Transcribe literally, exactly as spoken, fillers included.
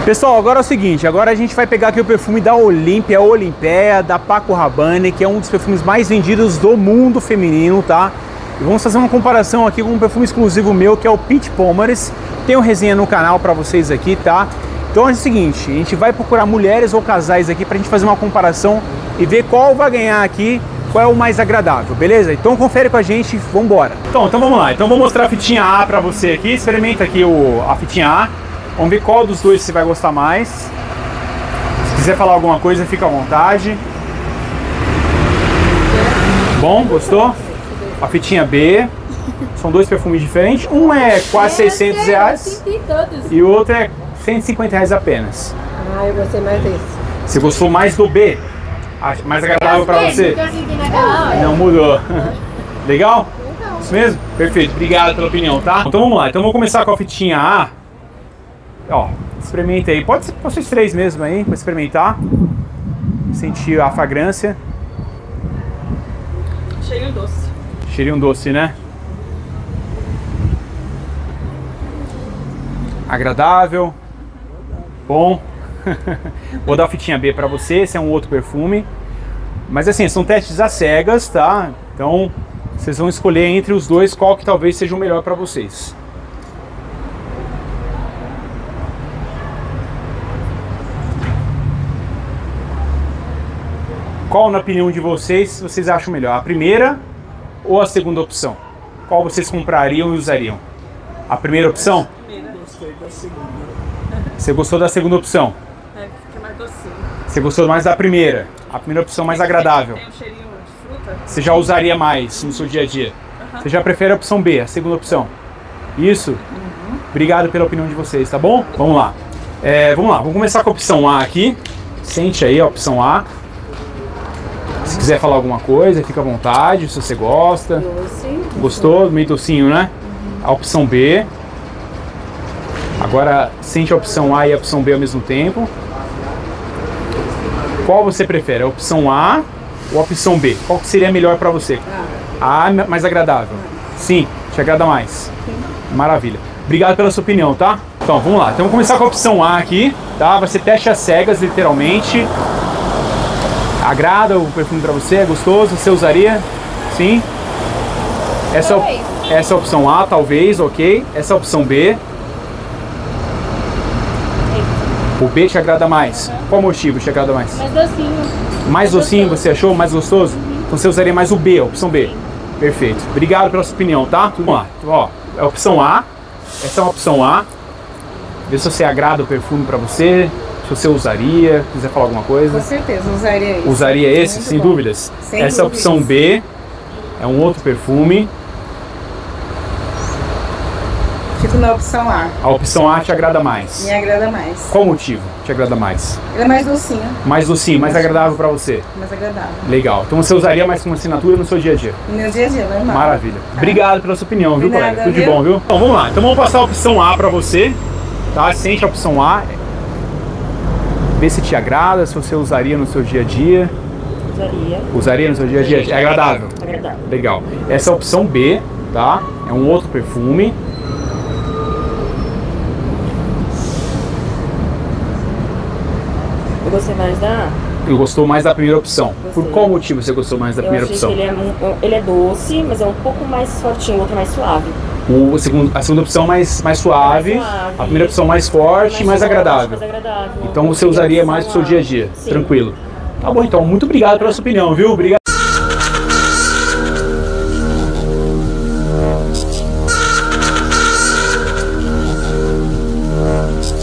Pessoal, agora é o seguinte, agora a gente vai pegar aqui o perfume da Olympia, Olympéia, da Paco Rabanne, que é um dos perfumes mais vendidos do mundo feminino, tá? E vamos fazer uma comparação aqui com um perfume exclusivo meu, que é o Peach Pomares. Tem uma resenha no canal pra vocês aqui, tá? Então é o seguinte, a gente vai procurar mulheres ou casais aqui pra gente fazer uma comparação e ver qual vai ganhar aqui, qual é o mais agradável, beleza? Então confere com a gente, vambora. Então, então vamos lá, então vou mostrar a fitinha A pra você aqui, experimenta aqui o, a fitinha A. Vamos ver qual dos dois você vai gostar mais. Se quiser falar alguma coisa, fica à vontade. Bom, gostou? A fitinha B. São dois perfumes diferentes. Um é quase seiscentos reais e o outro é cento e cinquenta reais apenas. Ah, eu gostei mais desse. Você gostou mais do B? Mais agradável para você? Não mudou. Legal? Isso mesmo? Perfeito. Obrigado pela opinião, tá? Então vamos lá. Então vamos começar com a fitinha A. Ó, experimenta aí, pode ser vocês três mesmo aí, para experimentar. Sentir a fragrância. Cheirinho doce. Cheirinho doce, né? Agradável. Bom. Vou dar a fitinha B para você, esse é um outro perfume. Mas assim, são testes às cegas, tá? Então, vocês vão escolher entre os dois qual que talvez seja o melhor para vocês. Qual, na opinião de vocês, vocês acham melhor? A primeira ou a segunda opção? Qual vocês comprariam e usariam? A primeira opção? Gostei da segunda. Você gostou da segunda opção? É, fica mais docinho. Você gostou mais da primeira? A primeira opção mais agradável. Tem um cheirinho de fruta. Você já usaria mais no seu dia a dia? Uhum. Você já prefere a opção B, a segunda opção? Isso? Uhum. Obrigado pela opinião de vocês, tá bom? Vamos lá. É, vamos lá, vamos começar com a opção A aqui. Sente aí a opção A. Se quiser falar alguma coisa, fica à vontade, se você gosta. Doce. Gostou? Meio docinho, né? Uhum. A opção B. Agora sente a opção A e a opção B ao mesmo tempo. Qual você prefere? A opção A ou a opção B? Qual que seria melhor para você? A. A mais agradável? Sim, te agrada mais? Sim. Maravilha. Obrigado pela sua opinião, tá? Então, vamos lá. Então, vamos começar com a opção A aqui, tá? Vai ser teste às cegas, literalmente. Agrada o perfume para você? É gostoso? Você usaria? Sim? Essa, essa é a opção A, talvez, ok. Essa é a opção B. O B te agrada mais. Qual motivo te agrada mais? Mais docinho. Mais docinho, você achou? Mais gostoso? Então você usaria mais o B, a opção B. Perfeito. Obrigado pela sua opinião, tá? Vamos lá. Então, ó, é a opção A. Essa é uma opção A. Vê se você agrada o perfume para você. Se você usaria, quiser falar alguma coisa. Com certeza, usaria esse. Usaria esse, Muito sem bom. dúvidas? Sem Essa é a dúvidas. opção B. É um outro perfume. Fico na opção A. A opção A te agrada mais. Me agrada mais. Qual motivo te agrada mais? Ele é mais docinho, Mais docinho, mais agradável para você. mais agradável. Legal. Então você usaria mais como assinatura no seu dia a dia? No meu dia a dia, normal. Maravilha. Obrigado pela sua opinião, viu, De nada, colega? Tudo de viu? bom, viu? Então vamos lá. Então vamos passar a opção A para você. Tá? Sente a opção A. Vê se te agrada, se você usaria no seu dia a dia. Usaria. Usaria no seu dia a dia? É agradável? Agradável. Legal. Essa é a opção B, tá? É um outro perfume. Eu gostei mais da... Eu gostou mais da primeira opção. Gostei. Por qual motivo você gostou mais da Eu primeira achei opção? que ele é, mu- ele é doce, mas é um pouco mais fortinho, o outro é mais suave. O segundo, a segunda opção mais, mais suave, Mais suave. a primeira opção mais forte e mais forte, agradável. mais agradável. Então você Eu usaria queria mais pro seu opção dia a A. dia, Sim. tranquilo. Tá bom, então, muito obrigado pela sua opinião, viu? Obrigado.